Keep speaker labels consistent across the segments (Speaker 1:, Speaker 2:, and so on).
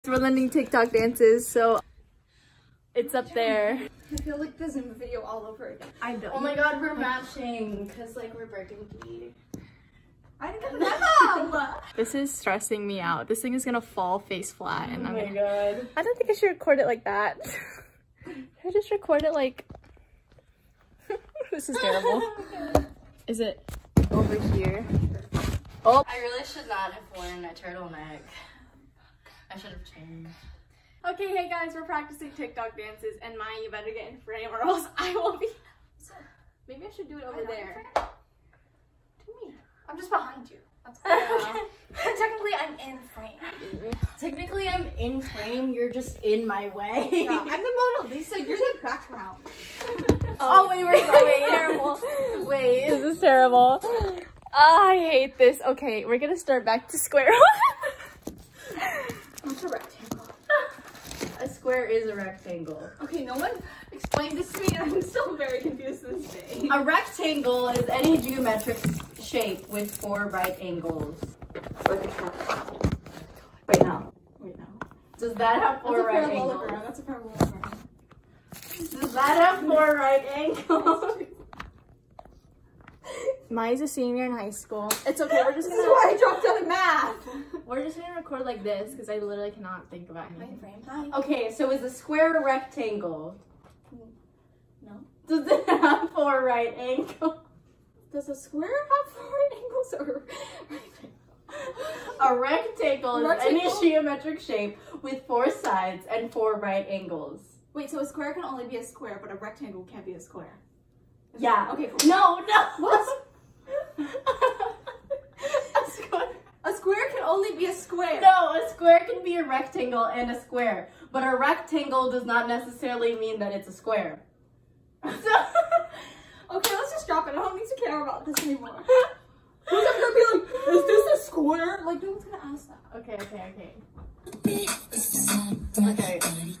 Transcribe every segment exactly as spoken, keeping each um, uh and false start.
Speaker 1: We're learning TikTok dances, so it's up there.
Speaker 2: I feel like this in the video all over again.
Speaker 1: I don't.
Speaker 3: Oh my god, we're matching because like we're burgundy.
Speaker 2: I didn't get the memo!
Speaker 1: This is stressing me out. This thing is gonna fall face flat. And
Speaker 3: Oh
Speaker 1: I'm
Speaker 3: my
Speaker 1: gonna...
Speaker 3: god.
Speaker 1: I don't think I should record it like that. I just record it like. This is terrible. Is it over here? Oh.
Speaker 3: I really should not have worn a turtleneck. I should have changed.
Speaker 1: Okay, hey guys, we're practicing TikTok dances, and Mayi, you better get in frame or else I will be. Maybe I should do it over there.
Speaker 2: To me. I'm just behind you. That's
Speaker 1: Yeah.
Speaker 2: Technically, I'm in frame.
Speaker 3: Technically, I'm in frame. You're just in my way.
Speaker 2: Yeah, I'm the Mona Lisa. You're the background.
Speaker 3: Oh, wait, wait, wait,
Speaker 1: terrible.
Speaker 3: wait.
Speaker 1: This is terrible. Ah, I hate this. Okay, we're gonna start back to square one.
Speaker 2: What's a rectangle?
Speaker 3: A square is a rectangle.
Speaker 2: Okay, no one explained this to me, and I'm still very confused to this day.
Speaker 3: A rectangle is any geometric shape with four right angles. Wait, no. Wait, no. Does that have four right angles?
Speaker 2: That's a parallelogram.
Speaker 3: Does that have four right angles?
Speaker 1: Mayi's a senior in high school. It's okay, we're just
Speaker 2: This is
Speaker 1: gonna
Speaker 2: why I dropped out of math.
Speaker 1: we're just gonna record like this because I literally cannot think about anything.
Speaker 2: Frame. Hi.
Speaker 3: Okay, so is a square a rectangle?
Speaker 2: No.
Speaker 3: Does it have four right angles?
Speaker 2: Does a square have four right angles or
Speaker 3: A rectangle is
Speaker 2: Rectangle?
Speaker 3: any geometric shape with four sides and four right angles.
Speaker 2: Wait, so a square can only be a square, but a rectangle can't be a square.
Speaker 3: Yeah.
Speaker 2: Okay, cool.
Speaker 3: No, no.
Speaker 2: What?
Speaker 3: A square.
Speaker 2: A square can only be a square.
Speaker 3: No, a square can be a rectangle and a square, but a rectangle does not necessarily mean that it's a square. So,
Speaker 2: Okay, let's just drop it. I don't need to care about this anymore. Who's ever gonna be like, is this a square? Like, no one's gonna ask that.
Speaker 3: okay, okay, okay. Okay.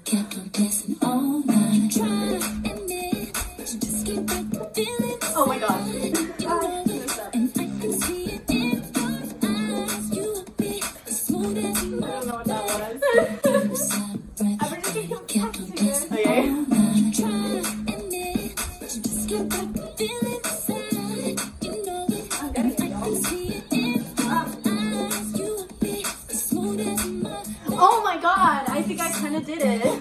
Speaker 3: Oh my god.
Speaker 2: Uh, finish that.
Speaker 3: I don't know what that was.
Speaker 2: Everybody can practice it.
Speaker 3: Okay.
Speaker 2: I'm getting it, y'all.
Speaker 3: Oh my god, I think I kind of did it.